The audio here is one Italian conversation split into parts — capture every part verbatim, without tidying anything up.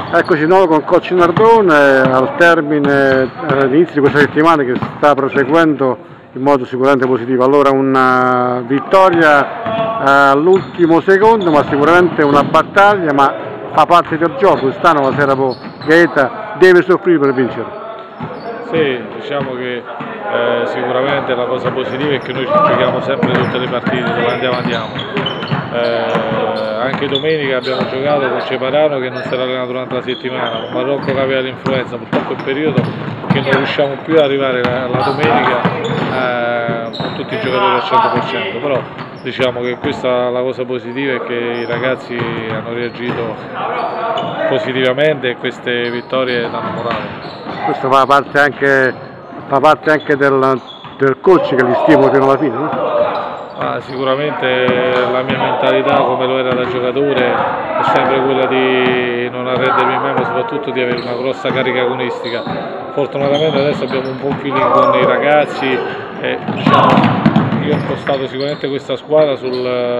Eccoci di nuovo con coach Nardone al termine, all'inizio di questa settimana che sta proseguendo in modo sicuramente positivo. Allora una vittoria all'ultimo secondo, ma sicuramente una battaglia, ma fa parte del gioco. Quest'anno la Serabo Gaeta deve soffrire per vincere. Sì, diciamo che eh, sicuramente la cosa positiva è che noi ci giochiamo sempre tutte le partite, dove andiamo andiamo. Eh, anche domenica abbiamo giocato con Ceparano che non si era allenato durante la settimana, con Marocco che aveva l'influenza, purtroppo è un periodo che non riusciamo più ad arrivare la, la domenica eh, con tutti i giocatori al cento per cento, però diciamo che questa la cosa positiva è che i ragazzi hanno reagito positivamente e queste vittorie danno morale. Questo fa parte anche, fa parte anche del, del coach che li stimola fino alla fine, no? Ah, sicuramente la mia mentalità, come lo era da giocatore, è sempre quella di non arrendermi mai, ma soprattutto di avere una grossa carica agonistica. Fortunatamente adesso abbiamo un buon feeling con i ragazzi e diciamo, io ho impostato sicuramente questa squadra sul,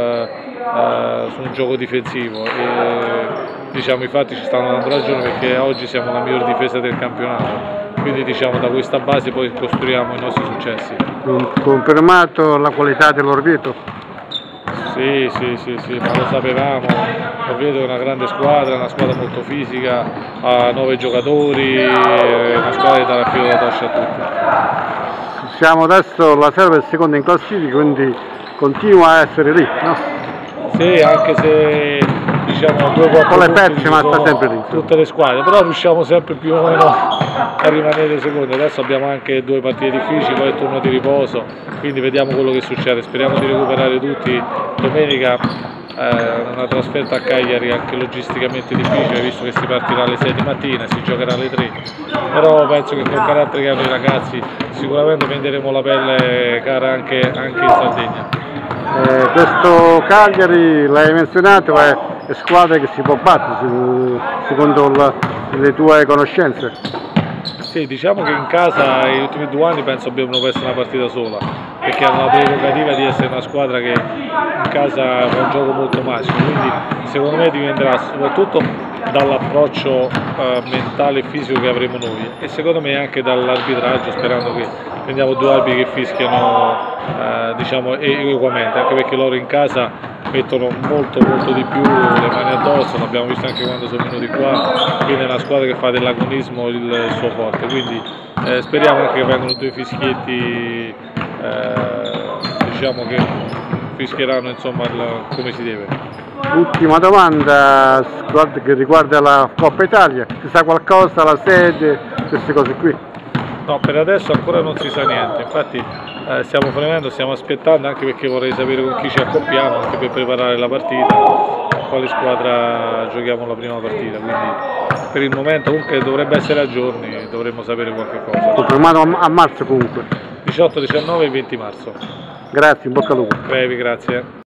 uh, su un gioco difensivo e diciamo, i fatti ci stanno dando ragione perché oggi siamo la miglior difesa del campionato. Quindi diciamo da questa base poi costruiamo i nostri successi. Confermato la qualità dell'Orvieto? Sì, sì, sì, sì, ma lo sapevamo. L'Orvieto è una grande squadra, una squadra molto fisica, ha nove giocatori, è una squadra che dà la filo da tascia a tutti. Siamo adesso, la Serva è seconda in classifica, quindi continua a essere lì, no? Sì, anche se diciamo due quattro le perse, ma sta sempre lì. Tutte le squadre, però riusciamo sempre più o meno a rimanere secondi. Adesso abbiamo anche due partite difficili, poi il turno di riposo, quindi vediamo quello che succede. Speriamo di recuperare tutti. Domenica eh, una trasferta a Cagliari anche logisticamente difficile, visto che si partirà alle sei di mattina e si giocherà alle tre. Però penso che con il carattere che hanno i ragazzi sicuramente venderemo la pelle cara anche, anche in Sardegna. Eh, questo Cagliari, l'hai menzionato, è, è squadra che si può battere secondo la, le tue conoscenze? Sì, diciamo che in casa negli ultimi due anni penso abbiano perso una partita sola, perché hanno la prerogativa di essere una squadra che in casa fa un gioco molto magico, quindi secondo me dipenderà soprattutto dall'approccio eh, mentale e fisico che avremo noi e secondo me anche dall'arbitraggio, sperando che prendiamo due arbitri che fischiano eh, diciamo equamente, anche perché loro in casa mettono molto molto di più le mani addosso, l'abbiamo visto anche quando sono venuti qua, quindi è una squadra che fa dell'agonismo il, il suo forte, quindi eh, speriamo anche che vengano due fischietti eh, diciamo che fischieranno insomma il, come si deve. Ultima domanda che riguarda la Coppa Italia, si sa qualcosa, la sede, queste cose qui? No, per adesso ancora non si sa niente, infatti eh, stiamo premendo, stiamo aspettando anche perché vorrei sapere con chi ci accoppiamo, anche per preparare la partita, con quale squadra giochiamo la prima partita, quindi per il momento comunque dovrebbe essere a giorni, dovremmo sapere qualche cosa. Confermato a marzo comunque? diciotto, diciannove e venti marzo. Grazie, in bocca al lupo. Brevi, grazie.